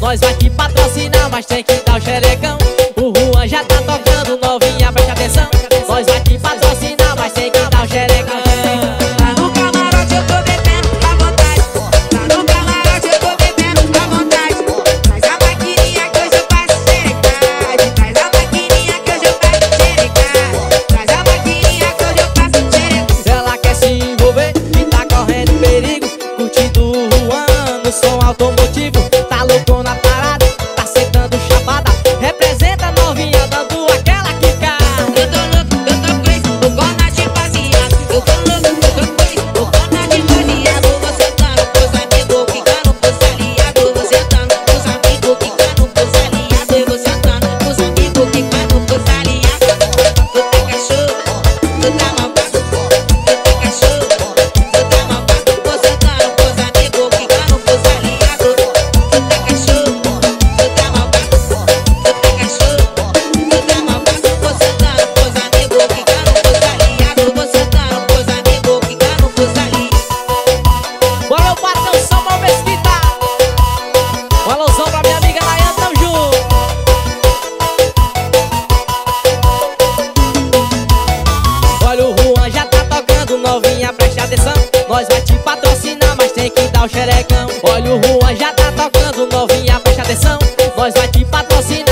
Nós vai te patrocinar, mas tem que dar o xerecão. O Juan já tá tocando, novinha, preste atenção. Nós vai te patrocinar, mas tem que dar o xerecão. Tá no camarote, eu tô bebendo à vontade. Tá no camarote, eu tô bebendo à vontade. Traz a maquininha que hoje eu faço xerecade. Traz a maquininha que hoje eu faço xerecade. Traz a maquininha que hoje eu faço xerecade. Ela quer se envolver e tá correndo perigo, curtindo o Juan no som automotivo. Tá louco na parada, tá sentando chapada. Representa novinha dando aquela quicada. Eu tô louco, eu tô crazy, tô gona de baseado. Eu tô louco, eu tô crazy, tô gona de baseado. Você tá no pros amigos, quicando pros aliados. Você tá no pros amigos, quicando pros aliados. E você tá no pros amigos, quicando pros aliados. Tu tá cachorro, tu tá malvado. Tu tá cachorro, tu tá malvado. Você tá no pros amigos, quicando pros aliados. Tu tá cachorro, tu tá malvado. Tu tá cachorro, tu tá malvado. Você tá no pros amigos, quicando pros aliados. Você tá no pros amigos, quicando pros aliados. Bora, meu patrão, Samuel Mesquita. Um alôzão pra minha amiga Nayana, tamo junto. Olha, o Juan já tá tocando, novinha, preste atenção. Nós vai te patrocinar, mas tem que dar o xerecão. Olha, o Juan já tá tocando, novinha, preste atenção. Nós vai te patrocinar.